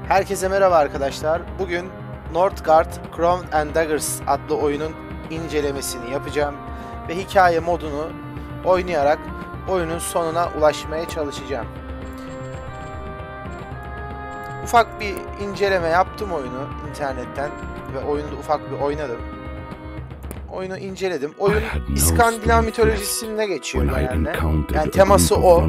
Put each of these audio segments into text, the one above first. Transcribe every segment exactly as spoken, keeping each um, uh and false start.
Herkese merhaba arkadaşlar. Bugün Northgard Crown and Daggers adlı oyunun incelemesini yapacağım ve hikaye modunu oynayarak oyunun sonuna ulaşmaya çalışacağım. Ufak bir inceleme yaptım oyunu internetten ve oyunu ufak bir oynadım. Oyunu inceledim. Oyun İskandinav mitolojisinde geçiyor genelde. Yani teması o.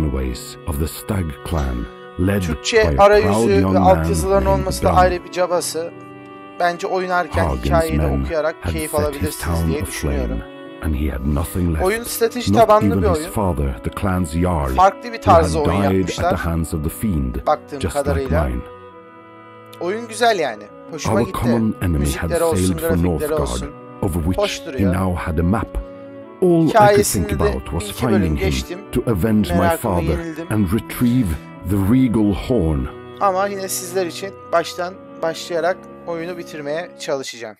Türkçe arayüzü ve altyazıların olması da ayrı bir cabası. Bence oynarken hikayeyi de okuyarak keyif alabilirsiniz diye düşünüyorum. Oyun strateji tabanlı bir oyun. Farklı bir tarzda oyun yapmışlar. Baktığım kadarıyla. Oyun güzel yani. Hoşuma gitti. Müzikleri olsun, grafikleri olsun. Hoş duruyor. Hikayesinde de iki bölüm geçtim. Merakımı yenildim. The regal horn. Ama yine sizler için baştan başlayarak oyunu bitirmeye çalışacağım.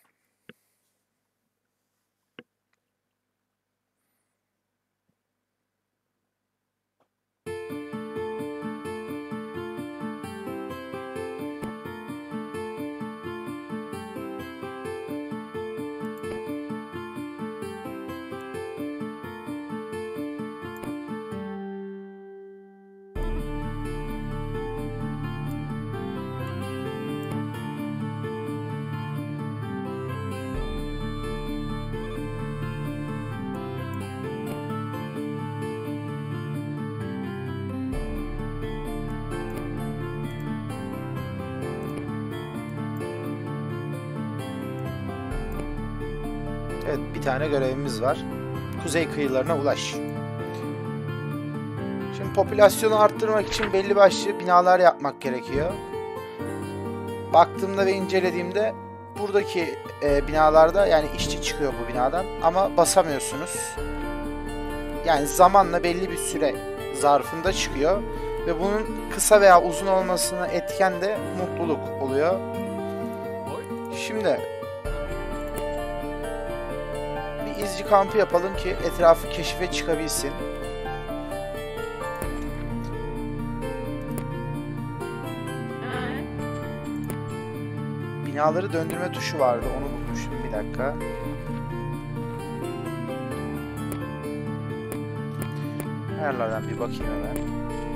Evet, bir tane görevimiz var. Kuzey kıyılarına ulaş. Şimdi popülasyonu arttırmak için belli başlı binalar yapmak gerekiyor. Baktığımda ve incelediğimde buradaki e, binalarda yani işçi çıkıyor bu binadan ama basamıyorsunuz. Yani zamanla belli bir süre zarfında çıkıyor ve bunun kısa veya uzun olmasına etken de mutluluk oluyor. Şimdi İzci kampı yapalım ki etrafı keşfe çıkabilsin. Binaları döndürme tuşu vardı. Onu bulmuştum. Bir dakika. Ayarlardan bir bakayım hemen.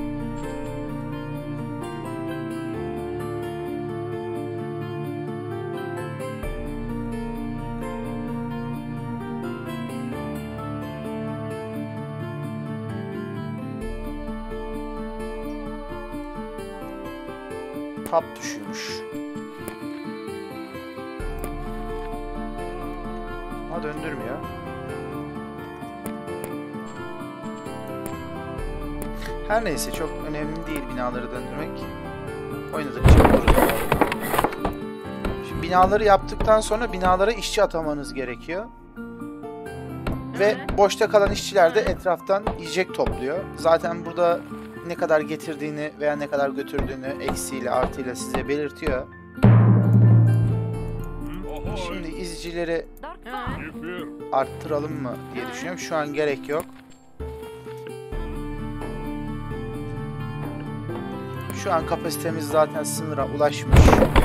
Tab tuşuymuş. Ama döndürmüyor. Her neyse çok önemli değil binaları döndürmek. Oynadıkça buluruz. Şimdi binaları yaptıktan sonra binalara işçi atamanız gerekiyor. Ve boşta kalan işçiler de etraftan yiyecek topluyor. Zaten burada ne kadar getirdiğini veya ne kadar götürdüğünü eksiyle artıyla size belirtiyor. Şimdi izcileri arttıralım mı diye düşünüyorum. Şu an gerek yok. Şu an kapasitemiz zaten sınıra ulaşmış.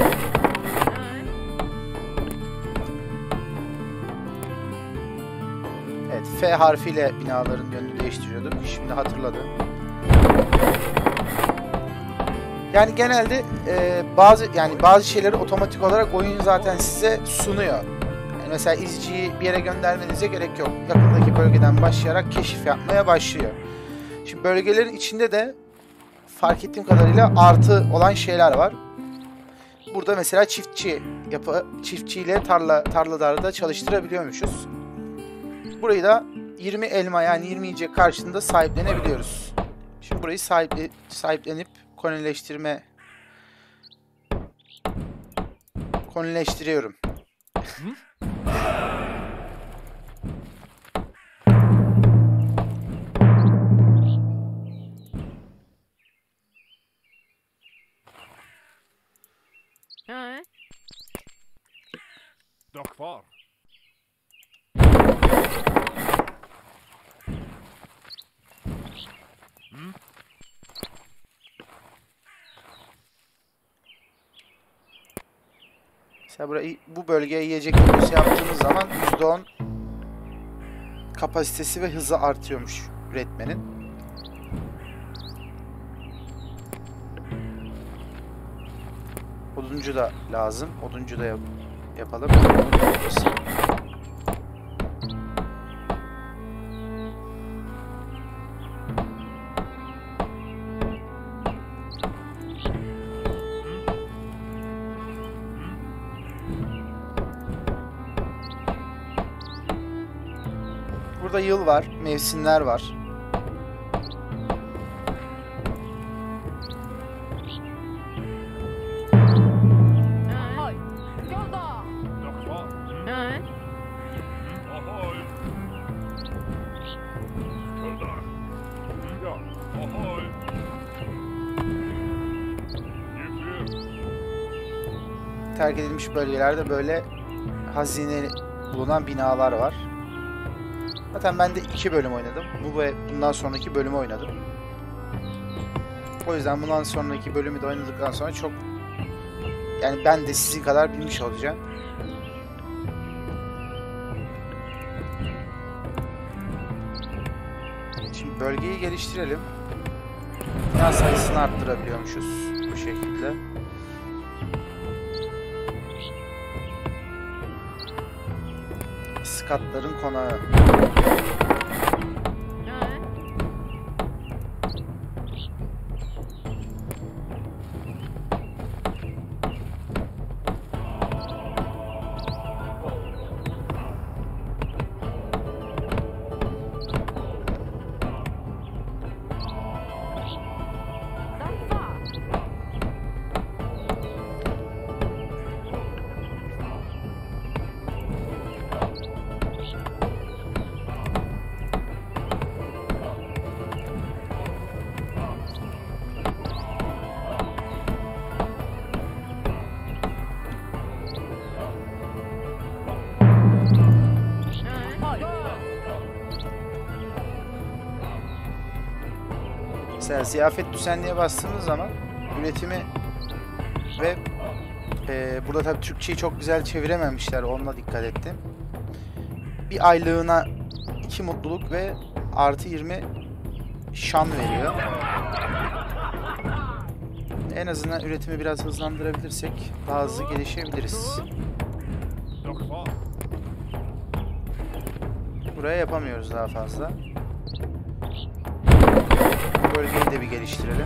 Evet, F harfiyle binaların yönünü değiştiriyorduk. Şimdi hatırladım. Yani genelde e, bazı yani bazı şeyleri otomatik olarak oyun zaten size sunuyor. Yani mesela izciyi bir yere göndermenize gerek yok. Yakındaki bölgeden başlayarak keşif yapmaya başlıyor. Şimdi bölgelerin içinde de fark ettiğim kadarıyla artı olan şeyler var. Burada mesela çiftçi yapı çiftçiyle tarla tarlalarda çalıştırabiliyormuşuz. Burayı da yirmi elma yani yirmi yiyecek karşılığında sahiplenebiliyoruz. Şimdi burayı sahiple, sahiplenip konileştirme konileştiriyorum. Doch var. Mesela burayı, bu bölgeye yiyecek deposu yaptığımız zaman yüzde on kapasitesi ve hızı artıyormuş üretmenin. Oduncu da lazım. Oduncu da yap yapalım. Burada yıl var, mevsimler var. Ahoy! Skål! Dock kvar. Nej. Ahoy! Kuddar. Ja, ahoy! Yük yük. Terk edilmiş bölgelerde böyle hazine bulunan binalar var. Zaten ben de iki bölüm oynadım. Bu ve bundan sonraki bölümü oynadım. O yüzden bundan sonraki bölümü de oynadıktan sonra çok, yani ben de sizin kadar bilmiş olacağım. Şimdi bölgeyi geliştirelim. Bina sayısını arttırabiliyormuşuz bu şekilde. Skatların konağı. Nej. Daffa! Nej. Mesela ziyafet düzenliğe bastığınız zaman üretimi ve e, burada tabii Türkçeyi çok güzel çevirememişler, onunla dikkat ettim. Bir aylığına iki mutluluk ve artı yirmi şan veriyor. En azından üretimi biraz hızlandırabilirsek daha hızlı gelişebiliriz. Dock kvar. Buraya yapamıyoruz daha fazla. Bu bölgeyi de bir geliştirelim.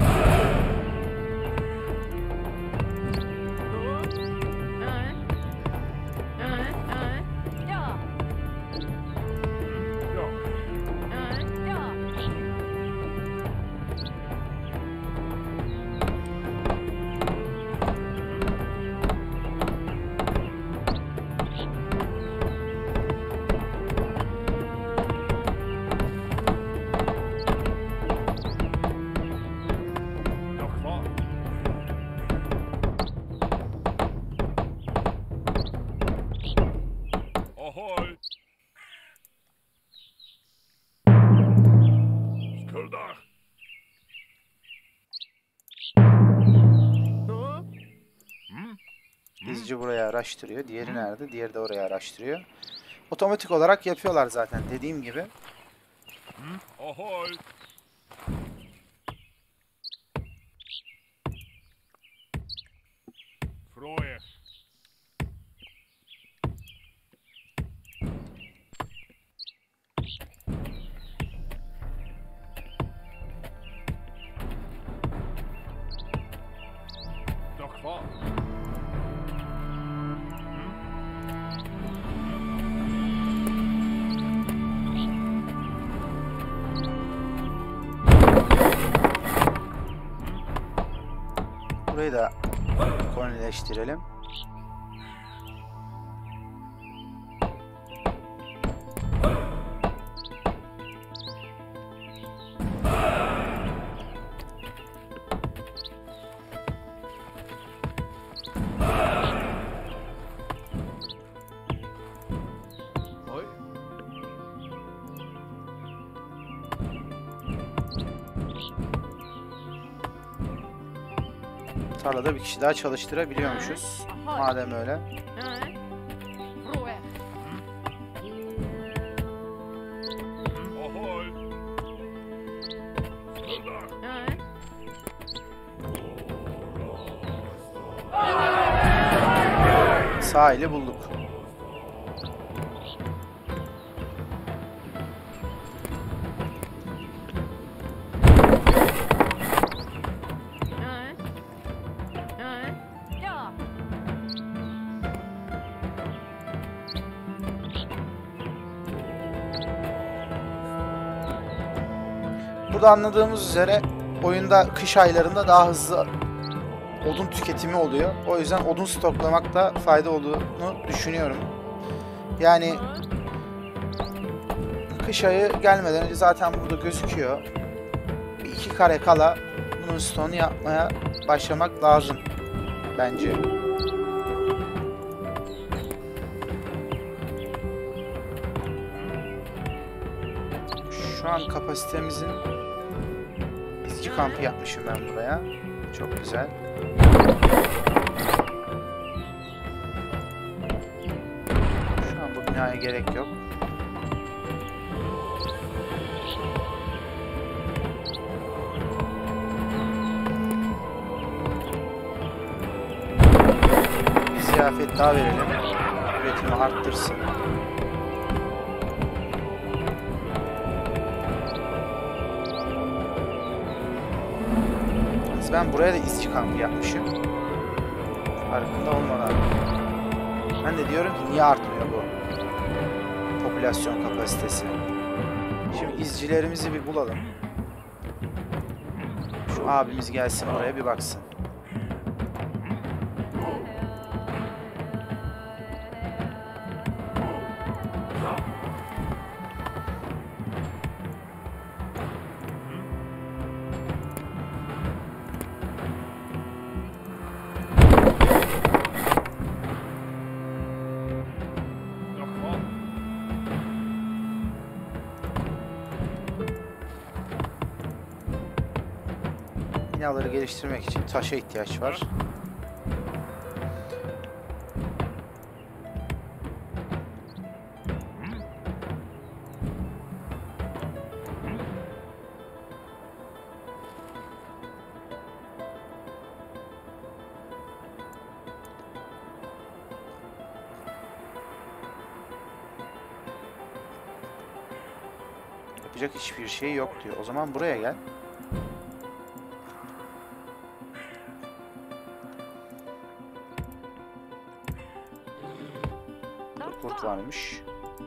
Nej. Nej. Nej. Ja. Ja, Nej. Ja. dock kvar. Ahoy! Kuddar. İzci buraya araştırıyor. Diğeri nerede? Diğeri de oraya araştırıyor. Otomatik olarak yapıyorlar zaten dediğim gibi. Ahoy! Frohe. Dock kvar. Burayı da kolonileştirelim. Oj. Tarlada bir kişi daha çalıştırabiliyormuşuz. Madem öyle. Ein. Ruhe. Ahoi. Skulldach. Ein. Sahili bulduk. Ein. Ein. Ja. Burada anladığımız üzere oyunda kış aylarında daha hızlı odun tüketimi oluyor. O yüzden odun stoklamakta fayda olduğunu düşünüyorum. Yani kış ayı gelmeden önce zaten burada gözüküyor. Bir iki kare kala bunun stoğunu yapmaya başlamak lazım bence. Şu an kapasitemizin izci kampı yapmışım ben buraya. Çok güzel. Şu an bu binaya gerek yok. Bir ziyafet daha verelim. Üretimi arttırsın. Ben buraya da izci kampı yapmışım. Farkında olmadan. Ben de diyorum ki niye artmıyor bu popülasyon kapasitesi? Şimdi izcilerimizi bir bulalım. Şu abimiz gelsin buraya bir baksın. Doch fort. Binaları geliştirmek için taşa ihtiyaç var. Yapacak hiçbir şey yok diyor. O zaman buraya gel. Burada kurt varmış.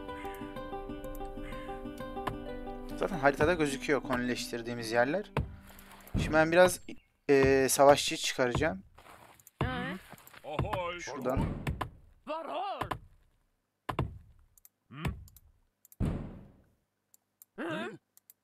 Zaten haritada gözüküyor konileştirdiğimiz yerler. Şimdi ben biraz eee savaşçı çıkaracağım. Ein. Ahoi. Şuradan. Warum? Hm? Ein.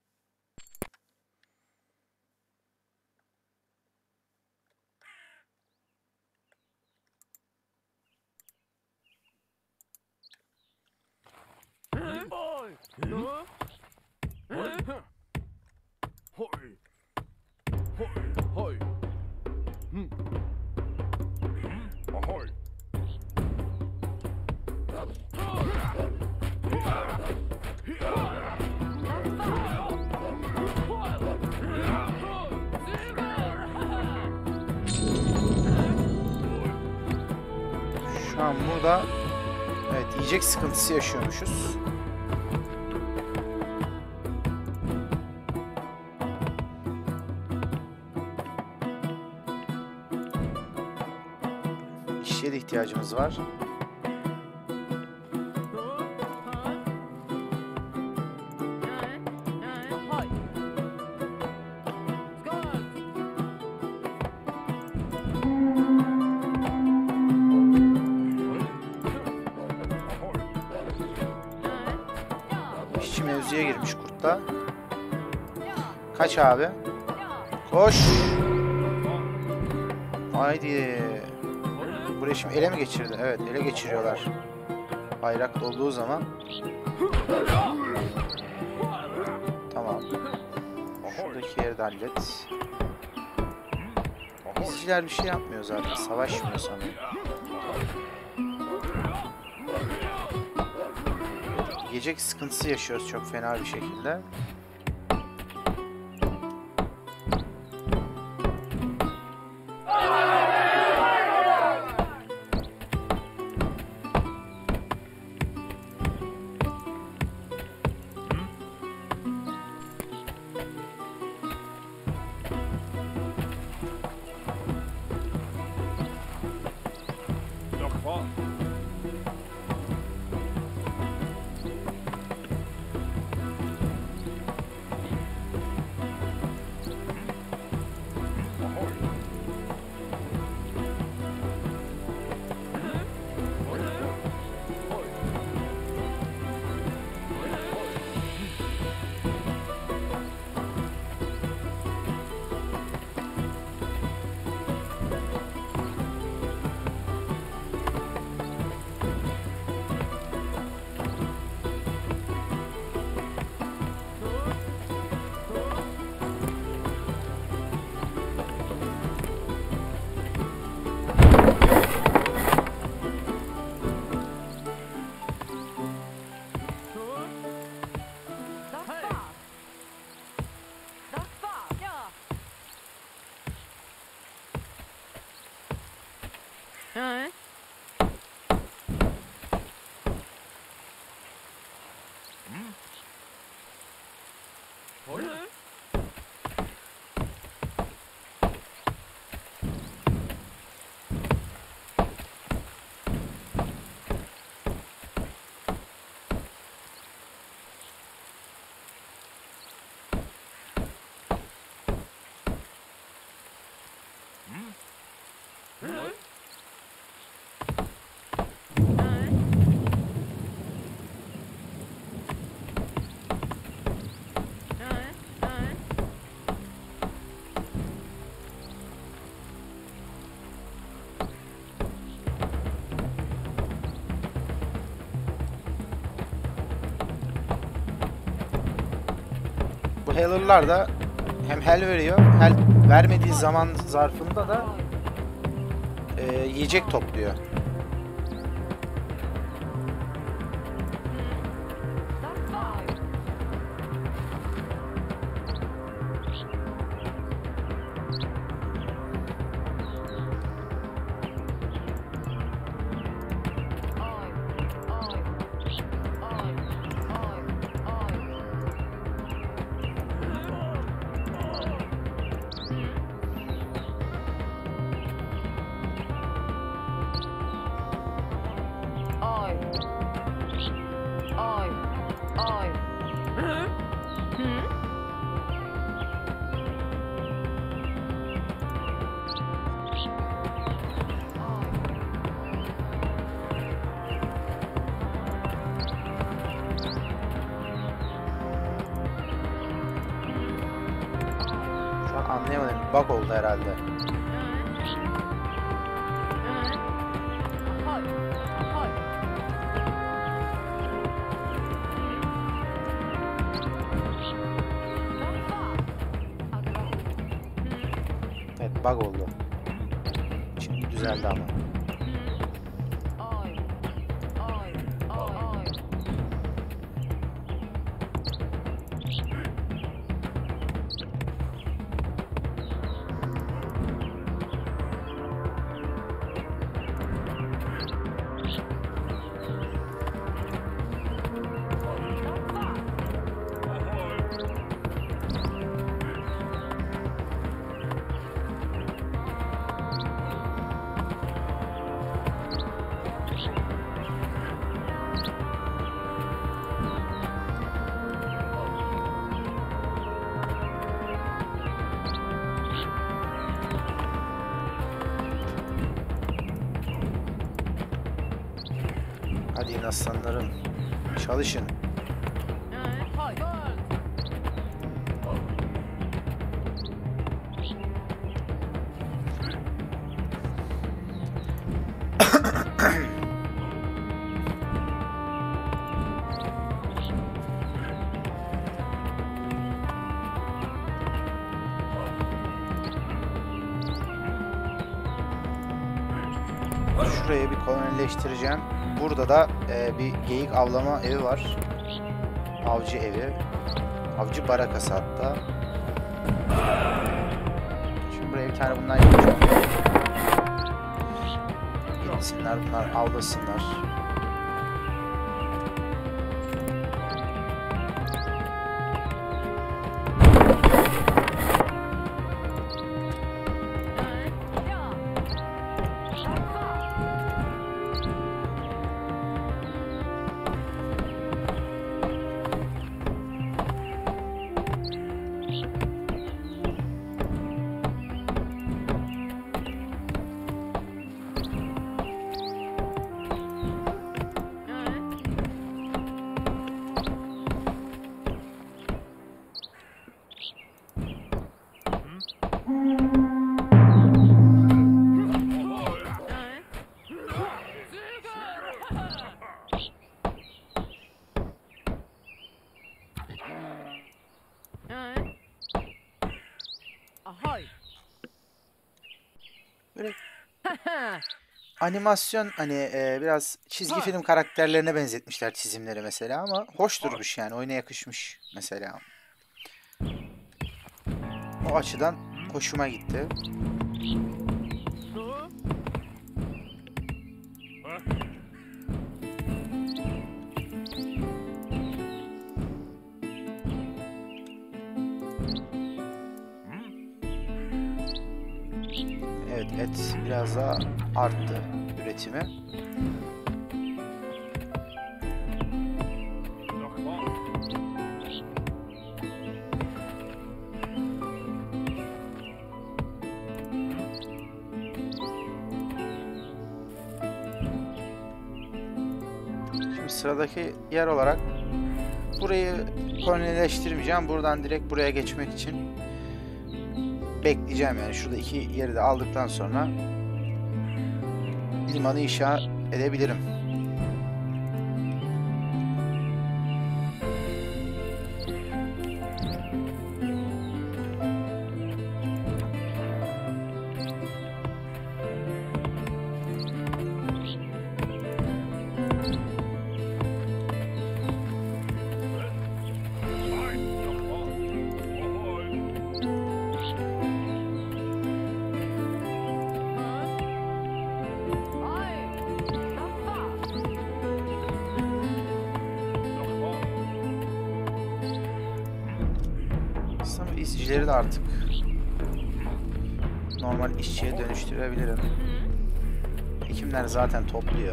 Hoi. Ja? Hoi. Hoi. Hoi. Hoi. Hm. Ahoi. Şu an burada evet yiyecek sıkıntısı yaşıyormuşuz. İşçiye de ihtiyacımız var. Ein. Ein. Hoi. Skål. Ein. Ja. İşçi mevzuya girmiş kurtla. Ja. Kaç abi? Ja. Koş. Haydi. Burayı şimdi ele mi geçirdi? Evet, ele geçiriyorlar. Bayrak dolduğu zaman. Tamam. Şuradaki yeri de hallet. İzciler bir şey yapmıyor zaten. Savaşmıyor sanırım. Yiyecek sıkıntısı yaşıyoruz çok fena bir şekilde. Noch vor. Das war's. Das war's. Ja. Nein. Nein. Nein. Bu Heller'lar da hem hel veriyor, hel vermediği zaman zarfında da e, yiyecek topluyor. Das war's. Oi. Oi. Oi. Oi. Oi. Oi. Oi. Oi. Hı? Şu an anlayamadım. Bug oldu herhalde. Oi. Oi. Das war's. Evet, bug oldu. Şimdi düzeldi ama. Oi. Oi. Oi. Das war's. Hadi yine aslanlarım. Çalışın. Oi. Şuraya bir kolonileştireceğim. Burada da e, bir geyik avlama evi var. Avcı evi. Avcı barakası hatta. Şimdi buraya bir tane bundan yapacağım. Gitsinler bunlar avlasınlar. Ahoy. Böyle animasyon hani e, biraz çizgi film karakterlerine benzetmişler çizimleri mesela ama hoş durmuş yani oyuna yakışmış mesela. O açıdan hoşuma gitti. Evet, et biraz daha arttı üretimi. Şimdi sıradaki yer olarak burayı kolonileştirmeyeceğim. Buradan direkt buraya geçmek için bekleyeceğim yani. Şurada iki yeri de aldıktan sonra limanı inşa edebilirim. Aslında izcileri de artık normal işçiye dönüştürebilirim. Hekimler zaten topluyor.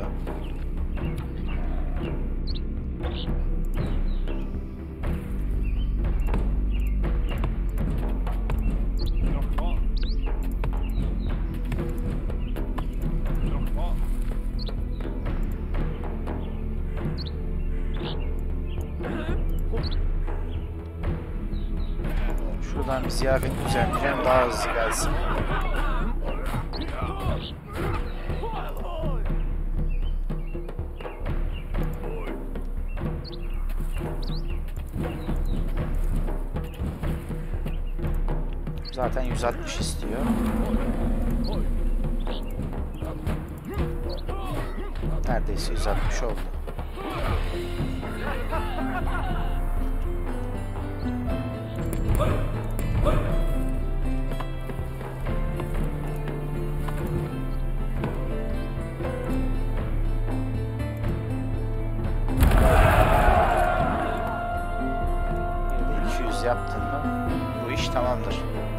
Şuradan bir ziyafet düzenleyeceğim, daha hızlı gelsin. Zaten yüz altmış istiyor. Neredeyse yüz altmış oldu. iki yüz yaptın mı bu iş tamamdır.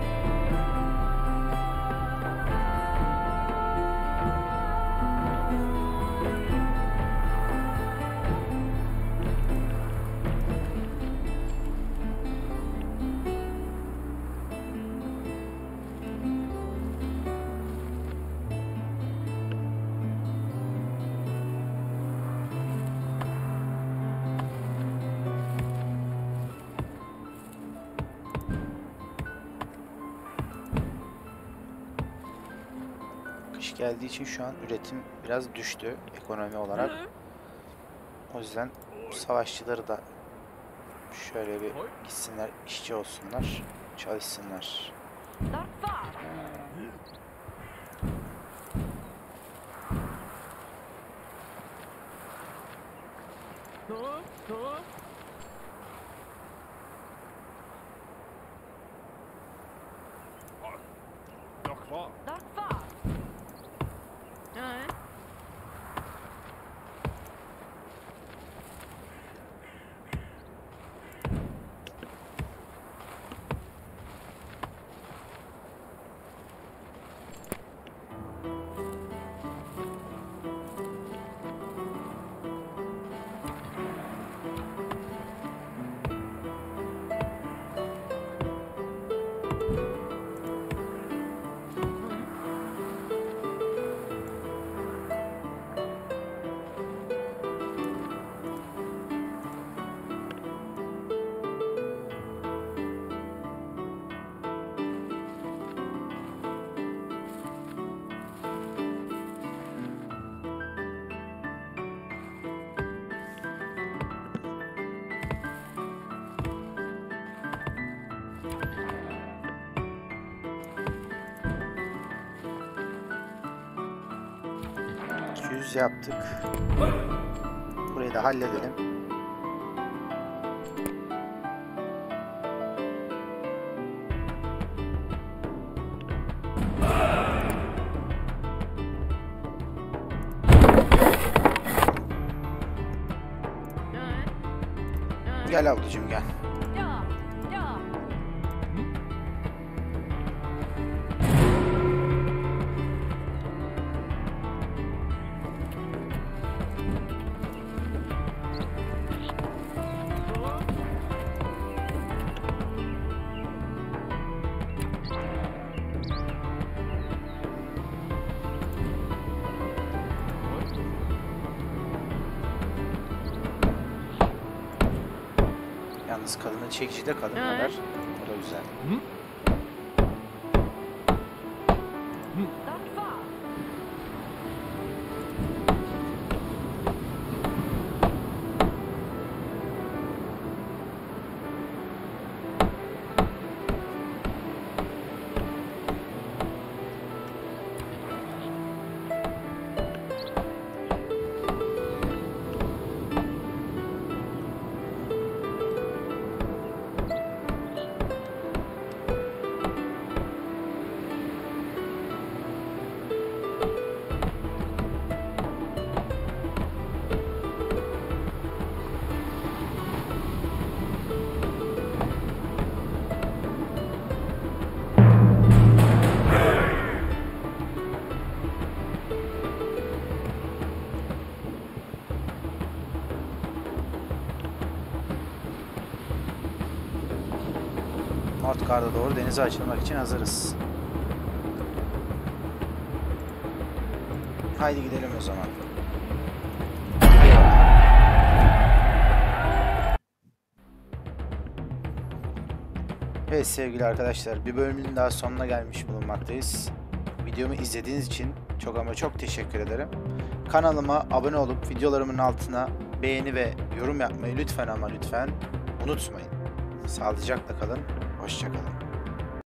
Kış geldiği için şu an üretim biraz düştü ekonomi olarak. O yüzden savaşçıları da şöyle bir gitsinler, işçi olsunlar, çalışsınlar. Huh? Huh? Nog wat. Dag vaar. Nee. iki yüz yaptık. Burayı da halledelim. Nee. Nee. Gel ablacığım gel. Ja. Ja. Huh? Yalnız kadının çekici de kadın Evet. kadar. O da güzel. Dag vaar. Northgard'a doğru denize açılmak için hazırız. Haydi gidelim o zaman. Evet sevgili arkadaşlar, bir bölümün daha sonuna gelmiş bulunmaktayız. Videomu izlediğiniz için çok ama çok teşekkür ederim. Kanalıma abone olup videolarımın altına beğeni ve yorum yapmayı lütfen ama lütfen unutmayın. Sağlıcakla kalın, hoşça kalın.